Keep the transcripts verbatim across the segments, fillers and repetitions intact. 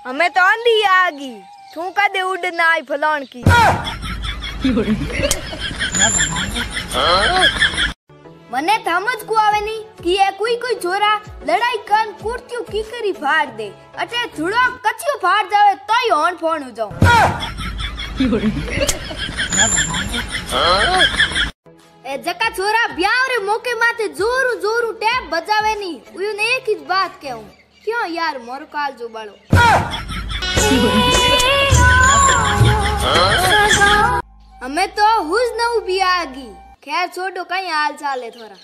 हमें तो आंधी आ गई तू कदे उड़ना आई फलान की। मने समझ को आवे नहीं कि ये कोई कोई छोरा लड़ाई कर कुर्तियों की करी फाड़ दे अटे थोड़ा कचियो फाड़ जावे तो ही ऑन फोन हो जाऊं। ए जका छोरा ब्याह रे मौके माथे जोरू जोरू टैप बजावे नी उने एक ही बात कहूं क्यों यार मोर काल जो बालो। हमें तो हुज न भी आ गई खैर छोड़ो कहीं हाल चाल है थोड़ा।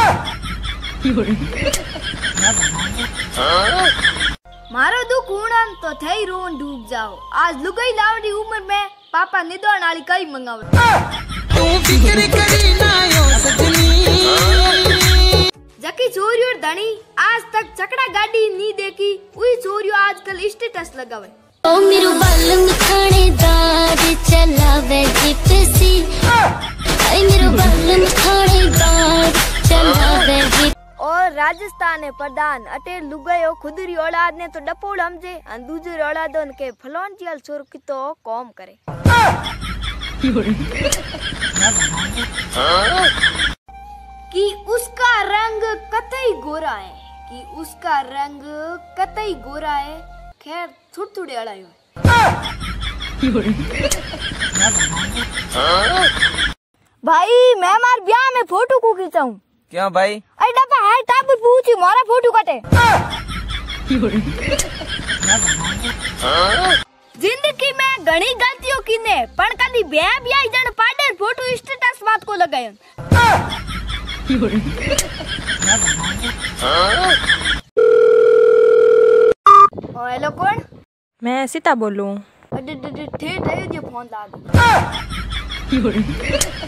मारो दुख उड़न तो थई रोन डूब जाओ आज लुगाई लावड़ी उम्र में पापा निदोण वाली कई मंगावे। जकी चोरी और धनी आज तक चकड़ा गाड़ी नहीं देखी वही चोरियों आजकल स्टेटस लगावे। ओ मेरू बालम थानेदार चलावे जिप्सी आई मेरू बालम थानेदार चलावे जिप्सी। और राजस्थान है प्रधान अटे लुगायो खुदरी औलाद ने तो डपोड़ हमजे अन दूसरी औलादन के फलोन जियल चोर की तो कौम करे। कि उसका रंग कतई गोरा है कि उसका रंग कतई गोरा है खैर थोड़ी थोड़ी अड़ाई भाई मैं मार ब्याह में फोटो को खींचाऊं क्यों भाई? अरे डब्बा है टाबर पूछी मारा फोटो कटे। जिंदगी में घणी गलतियों की ने पण कदी ब्याह ब्याह जण पाडर फोटो स्टेटस बात को लगायो। ओ हेलो कौन? मैं सीता बोलूं। अरे ठेठ है जो फोन ला दो।